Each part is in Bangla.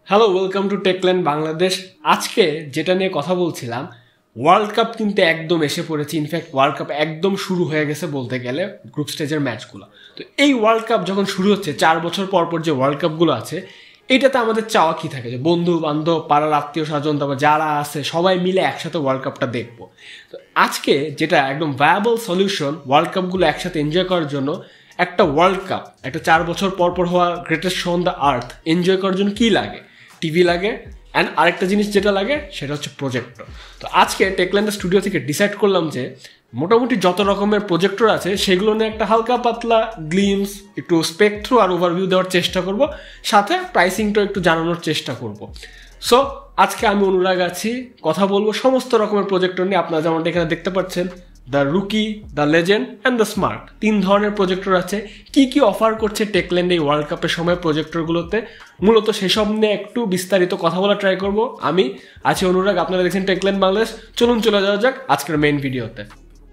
Hello, welcome to Techland Bangladesh. আজকে যেটা নিয়ে কথা বলছিলাম, ওয়ার্ল্ড কাপ কিন্তু একদম এসে পড়েছে। ইনফ্যাক্ট ওয়ার্ল্ড কাপ একদম শুরু হয়ে গেছে বলতে গেলে, গ্রুপ স্টেজের ম্যাচগুলো। তো এই ওয়ার্ল্ড কাপ যখন শুরু হচ্ছে, 4 বছর পর পর যে ওয়ার্ল্ড কাপগুলো আছে, এটাতে আমাদের চাওয়া কি থাকে যে বন্ধু বান্ধব, পাড়ার আত্মীয় স্বজন, তারপর যারা আছে সবাই মিলে একসাথে ওয়ার্ল্ড কাপটা দেখবো। তো আজকে যেটা একদম ভায়াবল সলিউশন ওয়ার্ল্ড কাপগুলো একসাথে এনজয় করার জন্য, একটা ওয়ার্ল্ড কাপ, একটা 4 বছর পর পর হওয়া greatest show on the earth enjoy করার জন্য কী লাগে? টিভি লাগে, অ্যান্ড আরেকটা জিনিস যেটা লাগে সেটা হচ্ছে প্রজেক্টর। তো আজকে টেকল্যান্ডের স্টুডিও থেকে ডিসাইড করলাম যে মোটামুটি যত রকমের প্রজেক্টর আছে সেগুলো নিয়ে একটা হালকা পাতলা গ্লিমস, একটু স্পেক থ্রু আর ওভারভিউ দেওয়ার চেষ্টা করব, সাথে প্রাইসিংটাও একটু জানানোর চেষ্টা করব। সো আজকে আমি অনুরাগ আছি, কথা বলবো সমস্ত রকমের প্রজেক্টর নিয়ে। আপনারা যেমনটা এখানে দেখতে পাচ্ছেন, the rookie, the legend and the smart, 3 ধরনের প্রজেক্টর আছে। কি কি অফার করছে টেকল্যান্ড এই ওয়ার্ল্ড কাপের সময় প্রজেক্টরগুলোতে, মূলত সেসব নিয়ে একটু বিস্তারিত কথা বলা ট্রাই করব। আমি আছি অনুরাগ, আপনারা দেখছেন টেকল্যান্ড বাংলাদেশ। চলুন চলে যাওয়া যাক আজকের মেইন ভিডিওতে।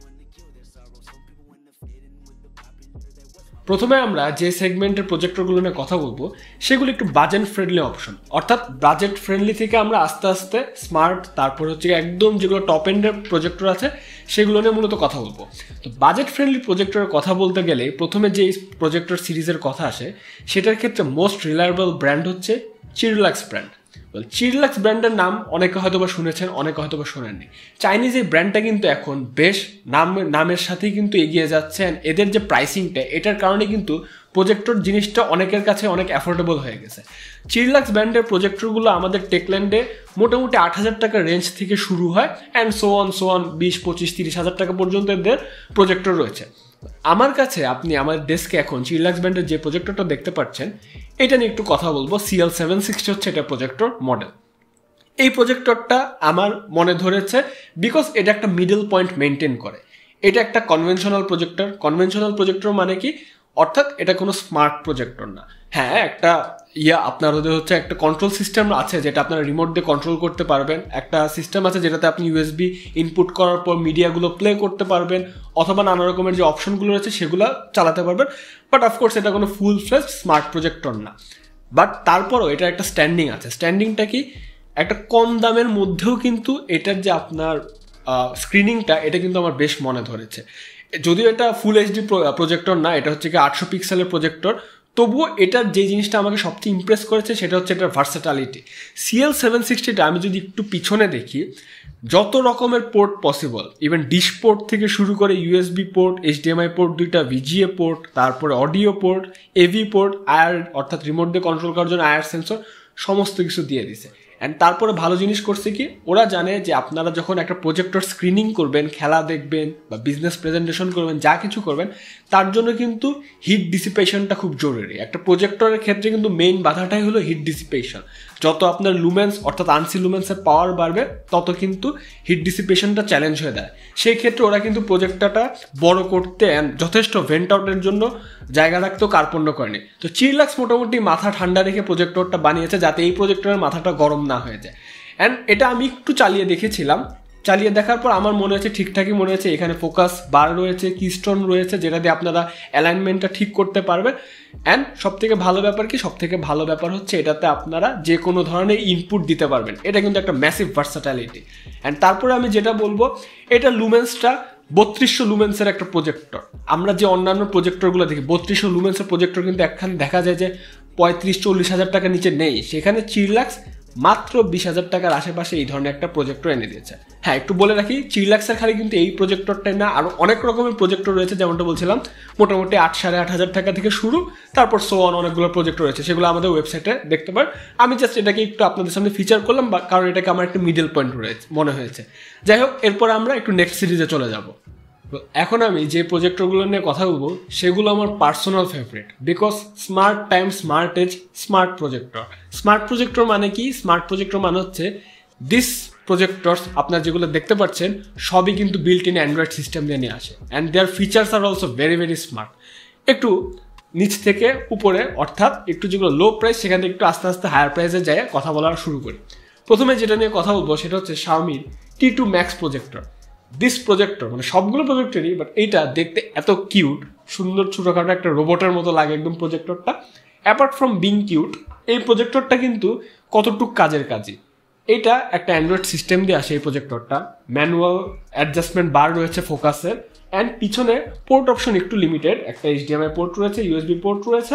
প্রথমে আমরা যে সেগমেন্টের প্রজেক্টরগুলো নিয়ে কথা বলবো সেগুলো একটু বাজেট ফ্রেন্ডলি অপশন, অর্থাৎ বাজেট ফ্রেন্ডলি থেকে আমরা আস্তে আস্তে স্মার্ট, তারপর হচ্ছে একদম যেগুলো টপ এন্ডের প্রজেক্টর আছে সেগুলো নিয়ে মূলত কথা বলবো। তো বাজেট ফ্রেন্ডলি প্রজেক্টরের কথা বলতে গেলে প্রথমে যে প্রজেক্টর সিরিজের কথা আসে, সেটার ক্ষেত্রে মোস্ট রিলায়েবল ব্র্যান্ড হচ্ছে চিরলাক্স ব্র্যান্ড। চিরলাক্স ব্র্যান্ডের নাম অনেকে হয়তো বা শুনেছেন, অনেকে হয়তো বা শোনেননি। চাইনিজ এই ব্র্যান্ডটা কিন্তু এখন বেশ নামের সাথেই কিন্তু এগিয়ে যাচ্ছে। এদের যে প্রাইসিংটা, এটার কারণে কিন্তু প্রজেক্টর জিনিসটা অনেকের কাছে অনেক অ্যাফোর্ডেবল হয়ে গেছে। চিরলাক্স ব্র্যান্ডের প্রজেক্টরগুলো আমাদের টেকল্যান্ডে মোটামুটি 8,000 টাকার রেঞ্জ থেকে শুরু হয়, অ্যান্ড সো অন 20, 25, 30,000 টাকা পর্যন্ত এদের প্রজেক্টর রয়েছে। আমার কাছে, আপনি আমার ডেস্কে এখন চিরলাক্স ব্র্যান্ডের যে প্রজেক্টরটা দেখতে পাচ্ছেন, এটা নিয়ে একটু কথা বলবো। CL760 হচ্ছে এটা প্রজেক্টর মডেল। এই প্রজেক্টরটা আমার মনে ধরেছে বিকজ এটা একটা মিডল পয়েন্ট মেনটেন করে। এটা একটা কনভেনশনাল প্রজেক্টর। কনভেনশনাল প্রজেক্টর মানে কি? অর্থাৎ এটা কোনো স্মার্ট প্রজেক্টর না। হ্যাঁ, একটা আপনার হচ্ছে একটা কন্ট্রোল সিস্টেম আছে যেটা আপনারা রিমোট দিয়ে কন্ট্রোল করতে পারবেন। একটা সিস্টেম আছে যেটাতে আপনি ইউএসবি ইনপুট করার পর মিডিয়াগুলো প্লে করতে পারবেন, অথবা নানা রকমের যে অপশনগুলো রয়েছে সেগুলো চালাতে পারবেন। বাট অফকোর্স এটা কোনো ফুল ফ্লেজ স্মার্ট প্রজেক্টর না। বাট তারপরও এটা একটা স্ট্যান্ডিং আছে। স্ট্যান্ডিংটা কি? একটা কম দামের মধ্যেও কিন্তু এটার যে আপনার স্ক্রিনিংটা, এটা কিন্তু আমার বেশ মনে ধরেছে। যদিও এটা ফুল এইচডি প্রজেক্টর না, এটা হচ্ছে কি 800 পিক্সেলের প্রজেক্টর, তবুও এটার যে জিনিসটা আমাকে সবচেয়ে ইমপ্রেস করেছে সেটা হচ্ছে এটার ভার্সেটালিটি। CL760টা আমি যদি একটু পিছনে দেখি, যত রকমের port possible, even dish port থেকে শুরু করে ইউএসবি পোর্ট, HDMI পোর্ট 2টা, VGA পোর্ট, তারপরে audio port, AV port, IR অর্থাৎ রিমোট দিয়ে কন্ট্রোল করার জন্য আয়ার সেন্সর, সমস্ত কিছু দিয়ে দিছে। অ্যান্ড তারপরে ভালো জিনিস করছে কি, ওরা জানে যে আপনারা যখন একটা প্রজেক্টর স্ক্রিনিং করবেন, খেলা দেখবেন বা বিজনেস প্রেজেন্টেশন করবেন, যা কিছু করবেন, তার জন্য কিন্তু হিট ডিসিপেশনটা খুব জরুরি। একটা প্রজেক্টরের ক্ষেত্রে কিন্তু মেইন বাধাটাই হলো হিট ডিসিপেশন। যত আপনার লুমেন্স অর্থাৎ আনসি লুমেন্সের পাওয়ার বাড়বে, তত কিন্তু হিট ডিসিপেশনটা চ্যালেঞ্জ হয়ে দেয়। সেই ক্ষেত্রে ওরা কিন্তু প্রজেক্টরটা বড় করতে যথেষ্ট ভেন্ট আউটের জন্য জায়গা রাখতেও কার্পণ্য করেনি। তো চিরলাক্স মোটামুটি মাথা ঠান্ডা রেখে প্রজেক্টরটা বানিয়েছে যাতে এই প্রজেক্টরের মাথাটা গরম না হয়ে যায়। অ্যান্ড এটা আমি একটু চালিয়ে দেখেছিলাম। চালিয়ে দেখার পর আমার মনে হয়েছে ঠিকঠাকই মনে হয়েছে। এখানে ফোকাস বার রয়েছে, কিস্টোন রয়েছে, যেটা দিয়ে আপনারা অ্যালাইনমেন্টটা ঠিক করতে পারবেন। অ্যান্ড সবথেকে ভালো ব্যাপার কি? সবথেকে ভালো ব্যাপার হচ্ছে এটাতে আপনারা যে কোনো ধরনের ইনপুট দিতে পারবেন। এটা কিন্তু একটা ম্যাসিভ ভার্সাটালিটি। অ্যান্ড তারপরে আমি যেটা বলবো, এটা লুমেন্সটা 3200 লুমেন্সের একটা প্রজেক্টর। আমরা যে অন্যান্য প্রজেক্টরগুলো দেখি, 3200 লুমেন্সের প্রজেক্টর কিন্তু একখানে দেখা যায় যে 35-40 হাজার টাকার নিচে নেই। সেখানে চিরলাক্স মাত্র 20,000 টাকার আশেপাশে এই ধরনের একটা প্রজেক্টর এনে দিয়েছে। হ্যাঁ, একটু বলে রাখি, চিরলাক্সের খালি কিন্তু এই প্রজেক্টরটাই না, আরও অনেক রকমের প্রজেক্টর রয়েছে। যেমনটা বলছিলাম, মোটামুটি 8,500 টাকা থেকে শুরু, তারপর অনেকগুলো প্রজেক্টর রয়েছে, সেগুলো আমাদের ওয়েবসাইটে দেখতে পারেন। আমি জাস্ট এটাকে একটু আপনাদের সামনে ফিচার করলাম, কারণ এটাকে আমার একটা মিডল পয়েন্ট রয়েছে মনে হয়েছে। যাই হোক, এরপর আমরা একটু নেক্সট সিরিজে চলে যাব। এখন আমি যে প্রজেক্টরগুলো নিয়ে কথা বলবো সেগুলো আমার personal favourite, because smart time, smart edge, smart projector. Smart projector মানে কি? স্মার্ট প্রজেক্টর মানে হচ্ছে দিস প্রজেক্টরস আপনার যেগুলো দেখতে পাচ্ছেন সবই কিন্তু বিল্ট ইন অ্যান্ড্রয়েড সিস্টেম দিয়ে নিয়ে আসে। And their features are also very very smart. একটু নিচ থেকে উপরে, অর্থাৎ একটু যেগুলো লো প্রাইস সেখান থেকে একটু আস্তে আস্তে হায়ার প্রাইসে যায় কথা বলা শুরু করি। প্রথমে যেটা নিয়ে কথা বলবো সেটা হচ্ছে Xiaomi T2 Max projector. This projector মানে সবগুলো প্রজেক্টরই, বাট এইটা দেখতে এত কিউট, সুন্দর ছোটোখাটো একটা রোবটের মতো লাগে একদম প্রজেক্টরটা। অ্যাপার্ট ফ্রম বিং কিউট, এই প্রজেক্টরটা কিন্তু কতটুক কাজের কাজই। এটা একটা অ্যান্ড্রয়েড সিস্টেম দিয়ে আসে এই প্রজেক্টরটা, ম্যানুয়াল অ্যাডজাস্টমেন্ট বার রয়েছে ফোকাসের, অ্যান্ড পিছনে পোর্ট অপশন একটু লিমিটেড, একটা HDMI পোর্ট রয়েছে, USB পোর্ট রয়েছে,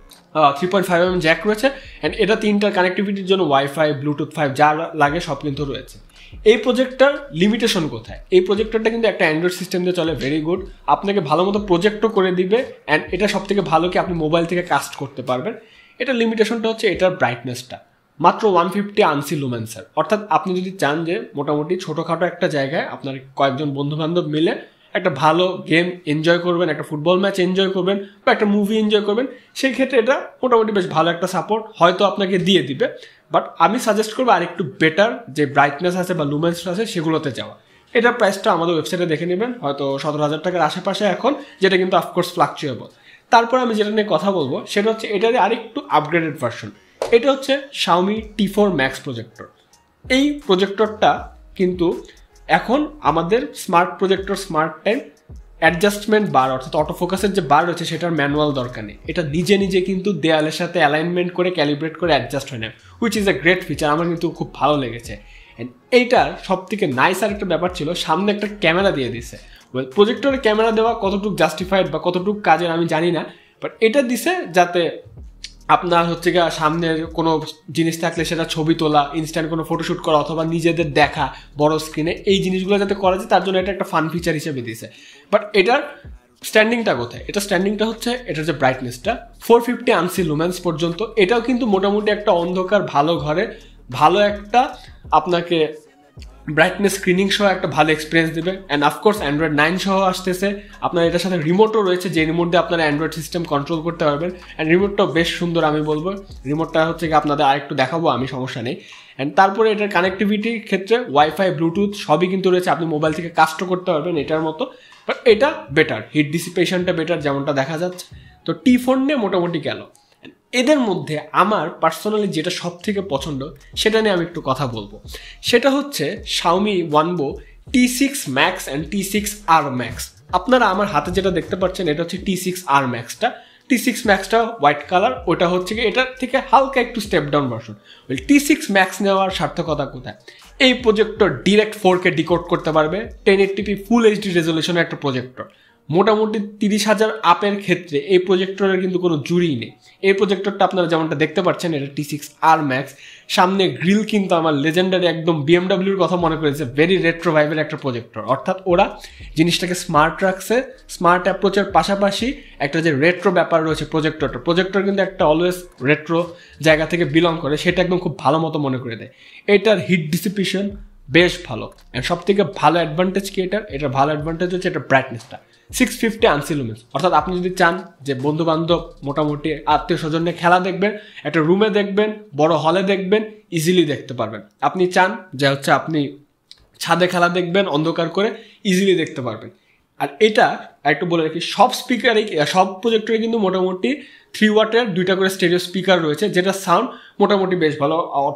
3.5mm জ্যাক রয়েছে, অ্যান্ড এটা তিনটার কানেক্টিভিটির জন্য ওয়াইফাই, ব্লুটুথ 5 যা লাগে সব কিন্তু রয়েছে। এই প্রজেক্টর লিমিটেশন কোথায়? এই প্রজেক্টরটা কিন্তু একটা অ্যান্ড্রয়েড সিস্টেম দিয়ে চলে, ভেরি গুড, আপনাকে ভালো মতো প্রজেক্টও করে দিবে, অ্যান্ড এটা সব থেকে ভালো কি আপনি মোবাইল থেকে কাস্ট করতে পারবেন। এটা লিমিটেশনটা হচ্ছে এটার ব্রাইটনেসটা মাত্র 150 আনসি লুমেন্সের, অর্থাৎ আপনি যদি চান যে মোটামুটি ছোটোখাটো একটা জায়গায় আপনার কয়েকজন বন্ধুবান্ধব মিলে একটা ভালো গেম এনজয় করবেন, একটা ফুটবল ম্যাচ এনজয় করবেন বা একটা মুভি এনজয় করবেন, সেই ক্ষেত্রে এটা মোটামুটি বেশ ভালো একটা সাপোর্ট হয়তো আপনাকে দিয়ে দিবে। বাট আমি সাজেস্ট করবো আর একটু বেটার যে ব্রাইটনেস আছে বা লুমেন্স আছে সেগুলোতে যাওয়া। এটার প্রাইসটা আমাদের ওয়েবসাইটে দেখে নেবেন, হয়তো 17,000 টাকার আশেপাশে এখন, যেটা কিন্তু অফকোর্স ফ্লাকচুয়েবল। তারপর আমি যেটা নিয়ে কথা বলবো সেটা হচ্ছে এটার আরেকটু আপগ্রেডেড ভার্সন। এটা হচ্ছে Xiaomi T4 Max প্রজেক্টর। এই প্রজেক্টরটা কিন্তু এখন আমাদের smart projector, smart time adjustment bar অর্থাৎ অটোফোকাসের যে বার রয়েছে সেটার ম্যানুয়াল দরকার নেই, এটা নিজে নিজে কিন্তু দেয়ালের সাথে অ্যালাইনমেন্ট করে ক্যালিব্রেট করে অ্যাডজাস্ট হয় না, which is a great feature, আমার কিন্তু খুব ভালো লেগেছে। অ্যান্ড এইটার সব থেকে নাইস আর একটা ব্যাপার ছিল, সামনে একটা ক্যামেরা দিয়ে দিছে। প্রজেক্টরে ক্যামেরা দেওয়া কতটুকু জাস্টিফাইড বা কতটুকু কাজের আমি জানি না, বাট এটা দিছে যাতে আপনার হচ্ছে গিয়ে সামনের কোনো জিনিস থাকলে সেটা ছবি তোলা, ইনস্ট্যান্ট কোনো ফটোশ্যুট করা অথবা নিজেদের দেখা বড় স্ক্রিনে, এই জিনিসগুলো যাতে করা যায় তার জন্য এটা একটা ফান ফিচার হিসেবে দিয়েছে। বাট এটার স্ট্যান্ডিংটা কোথায়? এটা স্ট্যান্ডিংটা হচ্ছে এটার যে ব্রাইটনেসটা 450 আনসি লুমেন্স পর্যন্ত, এটাও কিন্তু মোটামুটি একটা অন্ধকার ভালো ঘরে ভালো একটা আপনাকে ব্রাইটনেস স্ক্রিনিং সহ একটা ভালো এক্সপিরিয়েন্স দেবে। অ্যান্ড অফকোর্স অ্যান্ড্রয়েড 9 সহ আসতেছে, আপনার এটার সাথে রিমোটও রয়েছে, যে রিমোট দিয়ে আপনারা অ্যান্ড্রয়েড সিস্টেম কন্ট্রোল করতে পারবেন। অ্যান্ড রিমোটটাও বেশ সুন্দর, আমি বলবো রিমোটটা হচ্ছে কি আপনাদের আরেকটু দেখাবো আমি, সমস্যা নেই। অ্যান্ড তারপরে এটার কানেক্টিভিটির ক্ষেত্রে ওয়াইফাই, ব্লুটুথ সবই কিন্তু রয়েছে, আপনি মোবাইল থেকে কাস্টও করতে পারবেন এটার মতো। বাট এটা বেটার, হিট ডিসিপেশনটা বেটার যেমনটা দেখা যাচ্ছে। তো T4 নিয়ে মোটামুটি গেল। এদের মধ্যে আমার পার্সোনালি যেটা সব থেকে পছন্দ সেটা নিয়ে আমি একটু কথা বলবো, সেটা হচ্ছে Xiaomi OneBo T6 Max and T6R Max। আপনারা আমার হাতে যেটা দেখতে পাচ্ছেন এটা হচ্ছে T6R Maxটা। T6 Maxটা হোয়াইট কালার, ওটা হচ্ছে কি এটার থেকে হালকা একটু step down version. T6 Max নেওয়ার সার্থকতা কোথায়? এই প্রজেক্টর ডিরেক্ট 4K ডিকোড করতে পারবে, 1080p ফুল HD রেজলিউশনের একটা প্রজেক্টর। মোটামুটি 30,000 আপের ক্ষেত্রে এই প্রজেক্টরের কিন্তু কোনো জুড়িই নেই। এই প্রজেক্টরটা আপনারা যেমনটা দেখতে পাচ্ছেন এটা T6R Max, সামনে গ্রিল কিন্তু আমার লেজেন্ডারি একদম BMWর কথা মনে করেছে, ভেরি রেট্রো ভাইবের একটা প্রজেক্টর। অর্থাৎ ওরা জিনিসটাকে স্মার্ট রাখছে, স্মার্ট অ্যাপ্রোচের পাশাপাশি একটা যে রেট্রো ব্যাপার রয়েছে প্রজেক্টর কিন্তু একটা অলওয়েজ রেট্রো জায়গা থেকে বিলং করে, সেটা একদম খুব ভালো মতো মনে করে দেয়। এটার হিট ডিসিপেশন বেশ ভালো, অ্যান্ড সব থেকে ভালো অ্যাডভান্টেজ কি এটার ভালো অ্যাডভান্টেজ হচ্ছে এটা ব্রাইটনেসটা 650 আনসি লুমেন্স। অর্থাৎ আপনি যদি চান যে বন্ধু বান্ধব মোটামুটি আত্মীয় স্বজন নিয়ে খেলা দেখবেন, একটা রুমে দেখবেন, বড় হলে দেখবেন, ইজিলি দেখতে পারবেন। আপনি চান যে হচ্ছে আপনি ছাদে খেলা দেখবেন অন্ধকার করে, ইজিলি দেখতে পারবেন। আর এটা একটু বলে রাখি, সব স্পিকারে সব প্রজেক্টরে কিন্তু মোটামুটি 3 ওয়াটের 2টা করে স্টেরিও স্পিকার রয়েছে, যেটা সাউন্ড মোটামুটি বেশ ভালো।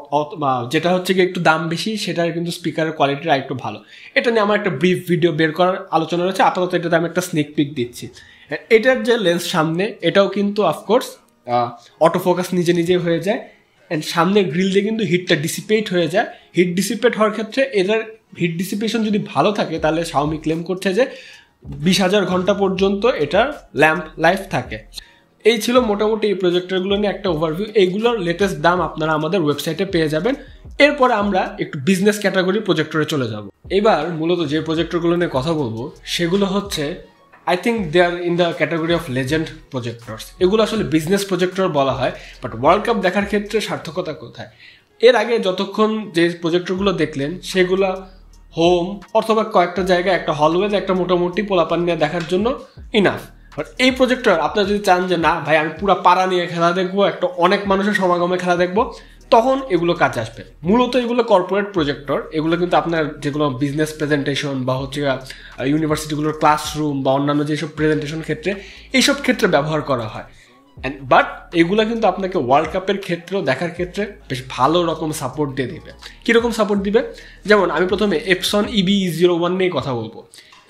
যেটা হচ্ছে কি একটু দাম বেশি সেটার কিন্তু স্পিকারের কোয়ালিটিটা একটু ভালো। এটা নিয়ে আমার একটা ব্রিফ ভিডিও বের করার আলোচনা রয়েছে, আপাতত এটাতে আমি একটা স্নেক পিক দিচ্ছি। এটার যে লেন্স সামনে এটাও কিন্তু অফকোর্স অটোফোকাস নিজে নিজে হয়ে যায়, অ্যান্ড সামনে গ্রিল দিয়ে কিন্তু হিটটা ডিসিপেট হয়ে যায়। হিট ডিসিপেট হওয়ার ক্ষেত্রে এটার হিট ডিসিপেশন যদি ভালো থাকে তাহলে Xiaomi ক্লেম করছে যে 20,000 ঘন্টা পর্যন্ত এটার ল্যাম্প লাইফ থাকে। এই ছিল মোটামুটি এই প্রজেক্টরগুলো নিয়ে একটা ওভারভিউ। এইগুলোর লেটেস্ট দাম আপনারা আমাদের ওয়েবসাইটে পেয়ে যাবেন। এরপরে আমরা একটু বিজনেস ক্যাটাগরি প্রজেক্টরে চলে যাব। এবার মূলত যে প্রজেক্টরগুলো নিয়ে কথা বলবো সেগুলো হচ্ছে I think they are in the category of legend projectors. এগুলো আসলে বিজনেস প্রজেক্টর বলা হয়, বাট ওয়ার্ল্ড কাপ দেখার ক্ষেত্রে সার্থকতা কোথায়? এর আগে যতক্ষণ যে প্রজেক্টরগুলো দেখলেন সেগুলো হোম অথবা কয়েকটা জায়গায় একটা হলওয়েতে একটা মোটামুটি পোলাপান নিয়ে দেখার জন্য ইনাফ। বাট এই প্রজেক্টর আপনারা যদি চান যে না ভাই আমি পুরো পাড়া নিয়ে খেলা দেখবো, একটা অনেক মানুষের সমাগমে খেলা দেখবো, তখন এগুলো কাজে আসবে। মূলত এগুলো কর্পোরেট প্রজেক্টর, এগুলো কিন্তু আপনার যেগুলো বিজনেস প্রেজেন্টেশন বা হচ্ছে ইউনিভার্সিটিগুলোর ক্লাসরুম বা অন্যান্য যেসব প্রেজেন্টেশন ক্ষেত্রে এইসব ক্ষেত্রে ব্যবহার করা হয়। বাট এগুলো কিন্তু আপনাকে ওয়ার্ল্ড কাপের ক্ষেত্রেও দেখার ক্ষেত্রে বেশ ভালো রকম সাপোর্ট দিয়ে দিবে। কীরকম সাপোর্ট দিবে? যেমন আমি প্রথমে Epson EB-01 নিয়ে কথা বলবো।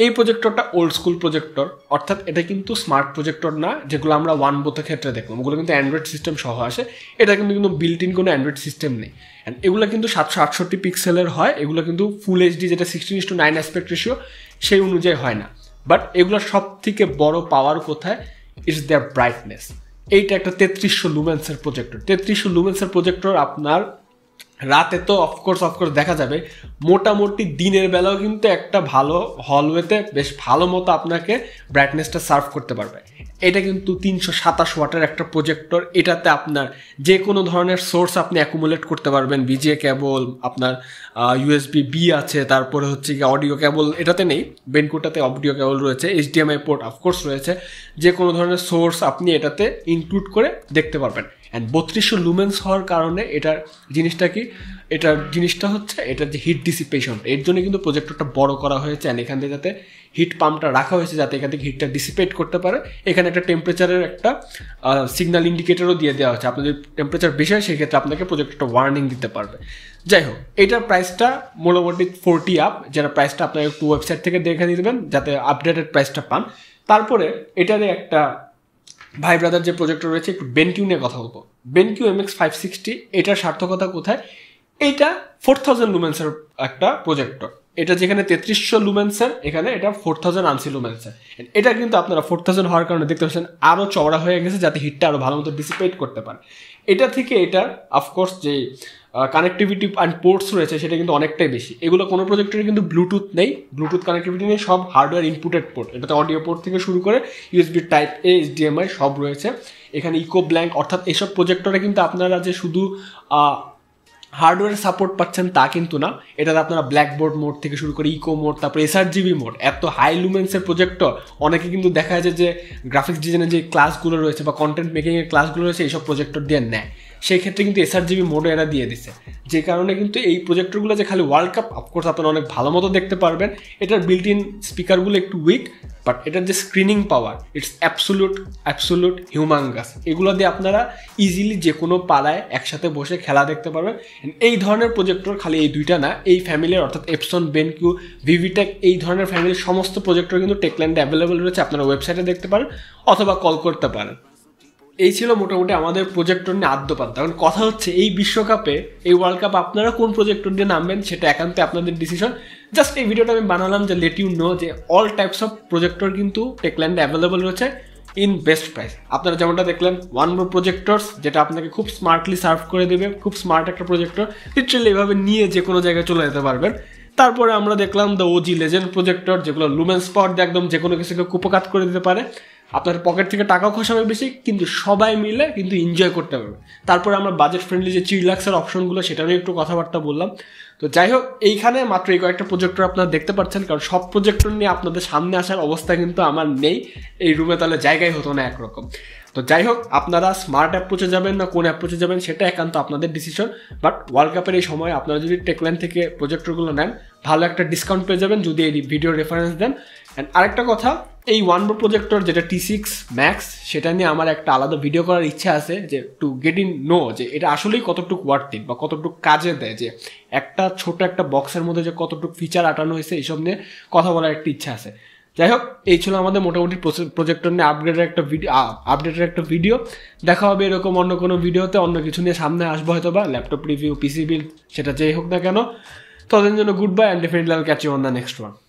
এই প্রজেক্টরটা ওল্ড স্কুল প্রজেক্টর, অর্থাৎ এটা কিন্তু স্মার্ট প্রজেক্টর না যেগুলো আমরা ওয়ান বোথের ক্ষেত্রে দেখলাম, ওগুলো কিন্তু অ্যান্ড্রয়েড সিস্টেম সহ আসে। এটা কিন্তু বিল্ট ইন কোনো অ্যান্ড্রয়েড সিস্টেম নেই। অ্যান্ড এগুলো কিন্তু 768 পিক্সেলের হয়, এগুলো কিন্তু ফুল এইচডি যেটা 16:9 অ্যাসপেক্ট রেশিও সেই অনুযায়ী হয় না। বাট এগুলোর সব থেকে বড় পাওয়ার কোথায়? It's their brightness. এইটা একটা 3300 লুমেন্সের প্রজেক্টর। 3300 লুমেন্সের প্রজেক্টর আপনার রাতে তো অফকোর্স দেখা যাবে, মোটামুটি দিনের বেলাও কিন্তু একটা ভালো হলওয়েতে বেশ ভালো মতো আপনাকে ব্রাইটনেসটা সার্ভ করতে পারবে। এটা কিন্তু 327 ওয়াটের একটা প্রজেক্টর। এটাতে আপনার যে কোনো ধরনের সোর্স আপনি অ্যাকুমুলেট করতে পারবেন, বিজিএ কেবল, আপনার USB-B আছে, তারপরে হচ্ছে কি অডিও কেবল এটাতে নেই, বেনকুটাতে অডিও কেবল রয়েছে, HDMI পোর্ট অফকোর্স রয়েছে, যে কোনো ধরনের সোর্স আপনি এটাতে ইনক্লুড করে দেখতে পারবেন। অ্যান্ড 3200 লুমেন্স হওয়ার কারণে এটার জিনিসটা হচ্ছে এটার যে হিট ডিসিপেশন, এর জন্য কিন্তু প্রজেক্টরটা বড় করা হয়েছে। অ্যান্ড এখান থেকে যাতে হিট পাম্পটা রাখা হয়েছে যাতে এখান থেকে হিটটা ডিসিপেট করতে পারে। এখানে একটা টেম্পারেচারের একটা সিগন্যাল ইন্ডিকেটরও দিয়ে দেওয়া হচ্ছে, আপনার যদি টেম্পারেচার বেশি হয় সেক্ষেত্রে আপনাকে প্রজেক্টরটা ওয়ার্নিং দিতে পারবে। যাই হোক, এটার প্রাইসটা মোটামুটি 40 আপ, যেটা প্রাইসটা আপনার একটু ওয়েবসাইট থেকে দেখে নিয়ে দেবেন যাতে আপডেটেড প্রাইসটা পান। তারপরে এটারে একটা ভাই ব্রাদার যে প্রজেক্টর রয়েছে, একটু বেনকিউ নিয়ে কথা বলবো। বেনকিউ MX560, এটার সার্থকতা কোথায়? এইটা 4000 লুমেন্সের একটা প্রজেক্টর। এটা যেখানে 3300 লুমেন্সের, এখানে এটা 4000 আনসি লুমেন্সের। এটা কিন্তু আপনারা 4000 হওয়ার কারণে দেখতে পাচ্ছেন আরও চওড়া হয়ে গেছে যাতে হিটটা আরও ভালো মতো ডিসিপেট করতে পারে। এটা থেকে এটার অফকোর্স যে কানেক্টিভিটি অ্যান্ড পোর্টস রয়েছে সেটা কিন্তু অনেকটাই বেশি। এগুলো কোনো প্রজেক্টরে কিন্তু ব্লুটুথ নেই, ব্লুটুথ কানেক্টিভিটি নেই, সব হার্ডওয়্যার ইনপুটেড পোর্ট। এটাতে অডিও পোর্ট থেকে শুরু করে USB Type-A, HDMI সব রয়েছে। এখানে ইকো ব্ল্যাঙ্ক, অর্থাৎ এইসব প্রজেক্টরে কিন্তু আপনারা যে শুধু হার্ডওয়্যার সাপোর্ট পাচ্ছেন তা কিন্তু না, এটাতে আপনারা ব্ল্যাকবোর্ড মোড থেকে শুরু করে ইকো মোড, তারপরে sRGB মোড। এত হাই লুমেন্সের প্রজেক্টর অনেকে কিন্তু দেখা যায় যে গ্রাফিক্স ডিজাইনের যে ক্লাসগুলো রয়েছে বা কন্টেন্ট মেকিংয়ের ক্লাসগুলো রয়েছে এইসব প্রজেক্টর দিয়ে নেয়, সেই ক্ষেত্রে কিন্তু sRGB মোডও এরা দিয়ে দিচ্ছে। যে কারণে কিন্তু এই প্রজেক্টরগুলো যে খালি ওয়ার্ল্ড কাপ, অফকোর্স আপনারা অনেক ভালো মতো দেখতে পারবেন। এটার বিল্ট ইন স্পিকারগুলো একটু উইক, বাট এটার যে screening power it's absolute humongous. এগুলো দিয়ে আপনারা ইজিলি যে কোনো পাড়ায় একসাথে বসে খেলা দেখতে পারবেন। এই ধরনের প্রজেক্টর খালি এই দুইটা না, এই ফ্যামিলির অর্থাৎ এপসন, বেনকিউ, ভিভিটেক এই ধরনের ফ্যামিলির সমস্ত প্রজেক্টর কিন্তু টেকল্যান্ডে অ্যাভেলেবল রয়েছে। আপনারা ওয়েবসাইটে দেখতে পারেন অথবা কল করতে পারেন। এই ছিল মোটামুটি আমাদের প্রজেক্টর নিয়ে আদ্যপান্ত। এখন কথা হচ্ছে এই বিশ্বকাপে, এই ওয়ার্ল্ড কাপ আপনারা কোন প্রজেক্টর দিয়ে নামবেন সেটা একান্ত আপনাদের ডিসিশন। জাস্ট এই ভিডিওটা আমি বানালাম যে লেট ইউ নো যে অল টাইপস অফ প্রজেক্টর কিন্তু টেকল্যান্ডে অ্যাভেলেবল রয়েছে ইন বেস্ট প্রাইস। আপনারা যেমনটা দেখলেন ওয়ানমোর প্রজেক্টরস, যেটা আপনাকে খুব স্মার্টলি সার্ভ করে দেবে, খুব স্মার্ট একটা প্রজেক্টর, লিটারালি এভাবে নিয়ে যে কোনো জায়গায় চলে যেতে পারবেন। তারপরে আমরা দেখলাম দ্য ওজি লেজেন্ড প্রজেক্টর, যেগুলো লুমেন্স পাওয়ার দিয়ে একদম যে কোনো কিছুকে কুপকাত করে দিতে পারে। আপনার পকেট থেকে টাকাও খসাবে বেশি, কিন্তু সবাই মিলে কিন্তু এনজয় করতে পারবে। তারপরে আমরা বাজেট ফ্রেন্ডলি যে চিলাক্সের অপশনগুলো সেটা নিয়ে একটু কথাবার্তা বললাম। তো যাই হোক, এইখানে মাত্র এই কয়েকটা প্রজেক্টর আপনারা দেখতে পাচ্ছেন, কারণ সব প্রজেক্টর নিয়ে আপনাদের সামনে আসার অবস্থা কিন্তু আমার নেই, এই রুমে তাহলে জায়গায় হতো না একরকম। তো যাই হোক, আপনারা স্মার্ট অ্যাপ্রোচে যাবেন না কোন অ্যাপ্রোচে যাবেন সেটা একান্ত আপনাদের ডিসিশন। বাট ওয়ার্ল্ড কাপের এই সময় আপনারা যদি টেকল্যান্ড থেকে প্রজেক্টরগুলো নেন, ভালো একটা ডিসকাউন্ট পেয়ে যাবেন যদি এই ভিডিও রেফারেন্স দেন। অ্যান্ড আরেকটা কথা, এই ওয়ানমোর প্রজেক্টর যেটা T6 Max, সেটা নিয়ে আমার একটা আলাদা ভিডিও করার ইচ্ছা আছে, যে টু গেট ইন নো যে এটা আসলেই কতটুকু ওয়ার্থিট বা কতটুকু কাজে দেয়, যে একটা ছোট একটা বক্সের মধ্যে যে কতটুকু ফিচার আটানো হয়েছে এইসব নিয়ে কথা বলার একটা ইচ্ছা আছে। যাই হোক, এই ছিল আমাদের মোটামুটি প্রজেক্টর নিয়ে আপডেটের একটা ভিডিও। দেখা হবে এরকম অন্য কোনো ভিডিওতে, অন্য কিছু নিয়ে সামনে আসবো হয়তো বা ল্যাপটপ রিভিউ, পিসি বিল্ড, সেটা যেই হোক না কেন। ততদিন জন্য good bye, and definitely I will catch you on the next one.